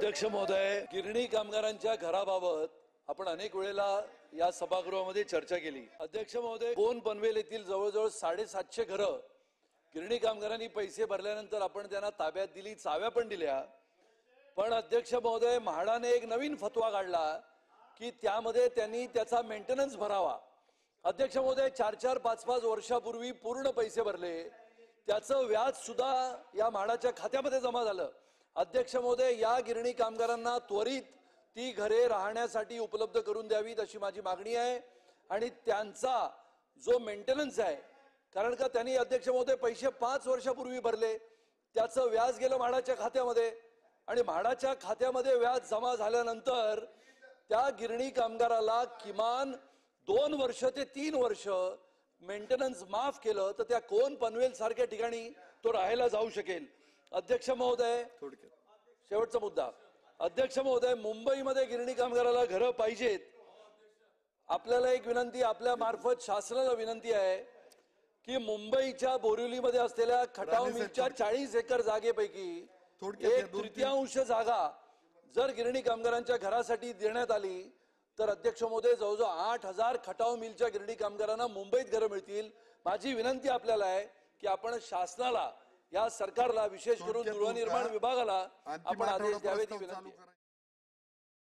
अध्यक्ष महोदय, गिरणी कामगारांच्या घराबाबत आपण अनेक वेळेला या सभागृहामध्ये चर्चा केली। अध्यक्ष महोदय, कोण पनवेल येथील जवळजवळ 750 घरं गिरणी कामगारांनी पैसे भरल्यानंतर आपण त्यांना ताब्यात दिली, चाव्या पण दिल्या। पण अध्यक्ष महोदय, म्हाडाने एक नवीन फतवा काढला की त्यामध्ये त्यांनी त्याचा मेंटेनन्स भरावा। अध्यक्ष महोदय, 4-4, 5-5 वर्षापूर्वी पूर्ण पैसे भरले, त्याचं व्याज सुद्धा या म्हाडाच्या खात्यामध्ये जमा झालं। अध्यक्ष महोदय, या गिरणी कामगारांना त्वरित ती घरे राहण्यासाठी उपलब्ध करून द्यावीत अशी माझी मागणी आहे। आणि त्यांचा जो मेंटेनन्स आहे, कारण का त्यांनी अध्यक्ष महोदय पैसे 5 वर्षापूर्वी भरले, त्याचं व्याज गेलं म्हाडाच्या खात्यामध्ये आणि म्हाडाच्या खात्यामध्ये व्याज जमा झाल्यानंतर त्या गिरणी कामगाराला किमान 2 वर्ष ते 3 वर्ष मेंटेनन्स माफ केलं तर त्या कोण पनवेल सारख्या ठिकाणी तो राहायला जाऊ शकेल। अध्यक्ष महोदय, शेवटचा मुद्दा, अध्यक्ष महोदय, मुंबईमध्ये गिरणी कामगाराला घरं पाहिजेत। आपल्याला एक विनंती, आपल्या मार्फत शासनाला विनंती आहे की मुंबईच्या बोरिवलीमध्ये असलेल्या खटाव मिलच्या 40 एकर जागेपैकी 1/3 जागा जर गिरणी कामगारांच्या घरासाठी देण्यात आली तर अध्यक्ष महोदय, जवळजवळ 8000 खटाव मिलच्या गिरणी कामगारांना मुंबईत घरं मिळतील। माझी विनंती आपल्याला आहे की आपण शासनाला, या सरकारला, विशेष करून गृहनिर्माण विभागाला आपण आदेश द्यावे ती विनंती।